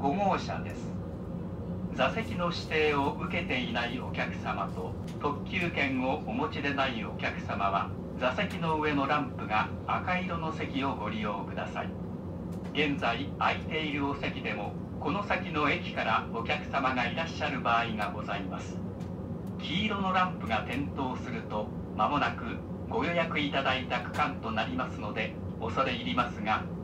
5号車です。座席の指定を受けていないお客様と特急券をお持ちでないお客様は、座席の上のランプが赤色の席をご利用ください。現在空いているお席でも、この先の駅からお客様がいらっしゃる場合がございます。黄色のランプが点灯すると、まもなくご予約いただいた区間となりますので、恐れ入りますが、